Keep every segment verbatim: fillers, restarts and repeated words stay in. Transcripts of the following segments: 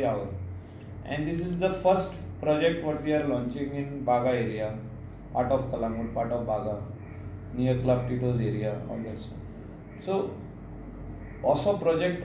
hour. And this is the first project what we are launching in Baga area, part of Kalangut, part of Baga, near Club Tito's area, all that stuff. So, also project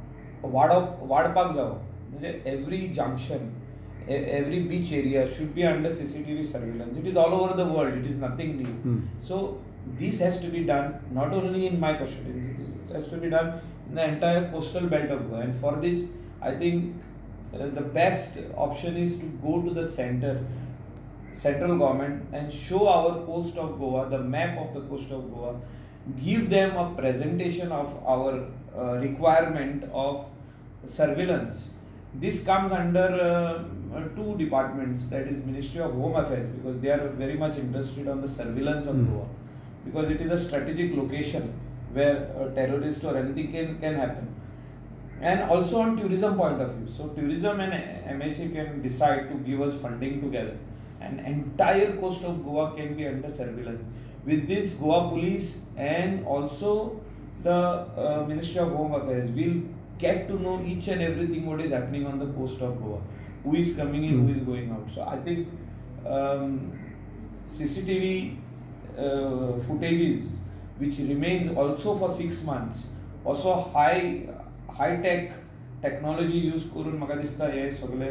वाढपाक जावं म्हणजे every junction, every beach area should be under C C T V surveillance. It is all over the world. It is nothing new. Mm. So this has to be done not only in my constituency. It has to be done in the entire coastal belt of Goa. And for this, I think uh, the best option is to go to the center, central government, and show our coast of Goa, the map of the coast of Goa, give them a presentation of our uh, requirement of surveillance. This comes under uh, two departments, that is Ministry of Home Affairs, because they are very much interested on the surveillance of mm. Goa, because it is a strategic location where a terrorist or anything can, can happen. And also on tourism point of view. So tourism and M H A can decide to give us funding together, and entire coast of Goa can be under surveillance. With this, Goa Police and also the uh, Ministry of Home Affairs will get to know each and everything what is happening on the coast of Goa, who is coming in, mm. who is going out. So I think um, C C T V uh, footages which remains also for six months, also high high tech technology use करून म्हाका दिसता हे सगळे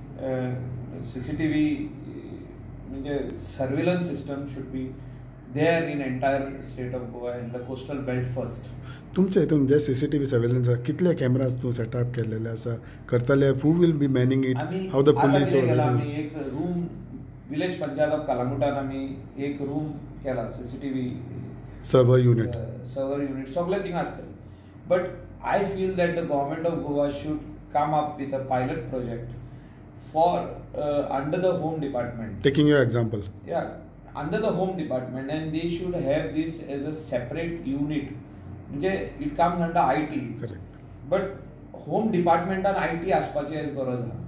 C C T V म्हणजे surveillance system should be there in entire state of Goa and the coastal belt first. तुमच्या हितून जे CCTV surveillance कितले cameras तू सेटअप केलेले आसा करतले who will be manning it how the police आम्ही एक रूम विलेज पंचायत ऑफ कलांगुटान आम्ही एक रूम केला CCTV server unit server unit सगळे थिंग आसतले. But I feel that the government of Goa should come up with a pilot project for under the home department, taking your example, या under the home department, and they should have this as a separate unit. It comes under I T. Correct. But home department and I T aspache as गरज हा.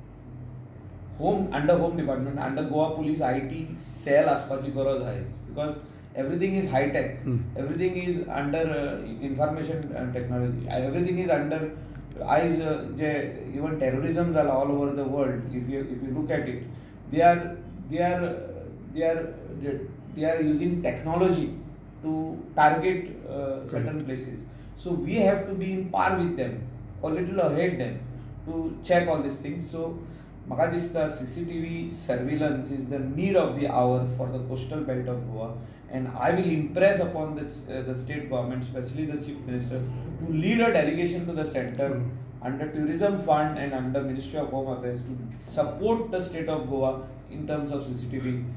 Home under home department under Goa Police I T cell aspache गरज आहे, because everything is high tech. Hmm. Everything is under uh, information and technology. Everything is under eyes. Uh, even terrorism zala all over the world. If you if you look at it, they are they are they are they are using technology to target uh, certain places. So we have to be in par with them or little ahead them to check all these things. So maka dista C C T V surveillance is the need of the hour for the coastal belt of Goa, and I will impress upon the uh, the state government, especially the chief minister, to lead a delegation to the center mm. under tourism fund and under Ministry of Home Affairs to support the state of Goa in terms of C C T V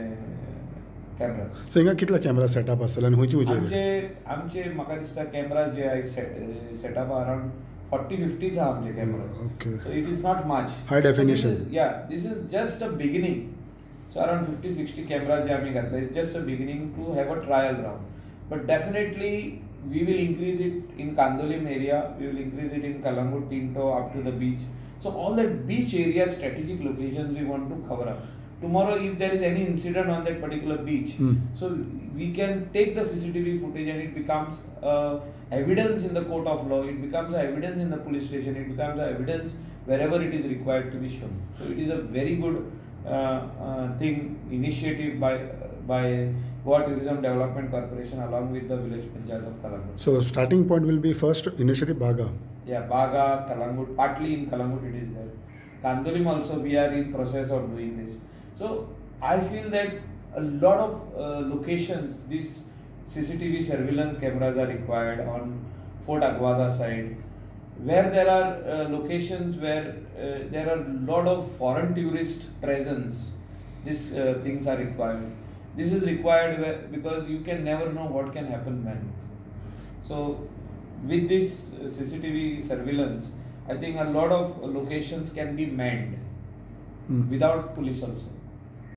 cameras. So हिंगा कितले camera setup आसतले आनी खंयचे खंयचे आमचे आमचे म्हाका दिसता कॅमेराज जे आय सेटअप अराउंड फोर्टी फिफ्टीच आहा आमचे cameras. Okay. So it is not much high definition. या this is just a beginning. So around fifty sixty cameras जे आमी घातले is just a beginning to have a trial round. But definitely we will increase it in Kandolim area, we will increase it in Kalangut, Tinto, up to the beach. So all that beach area strategic locations we want to cover up. Tomorrow if there is any incident on that particular beach, hmm. so we can take the C C T V footage and it becomes uh, evidence in the court of law, it becomes evidence in the police station, it becomes evidence wherever it is required to be shown. So it is a very good uh, uh, thing, initiative by uh, by Goa Tourism Development Corporation along with the village panchayat of Kalangut. So starting point will be first initially Baga. Yeah, Baga, Kalangut, partly in Kalangut it is there. Kandolim also we are in process of doing this. So I feel that a lot of uh, locations these C C T V surveillance cameras are required on Fort Aguada side, where there are uh, locations where uh, there are a lot of foreign tourist presence. These uh, things are required. This is required where, because you can never know what can happen when. So with this uh, C C T V surveillance, I think a lot of uh, locations can be manned mm. without police also.